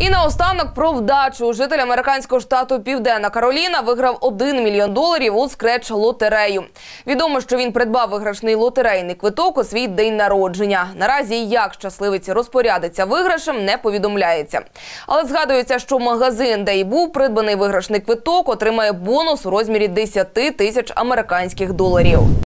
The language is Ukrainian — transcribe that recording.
І наостанок про вдачу. Житель американського штату Південна Кароліна виграв $1 мільйон у скреч-лотерею. Відомо, що він придбав виграшний лотерейний квиток у свій день народження. Наразі, як щасливець розпорядиться виграшем, не повідомляється. Але згадується, що магазин, де й був придбаний виграшний квиток, отримає бонус у розмірі $10 тисяч американських доларів.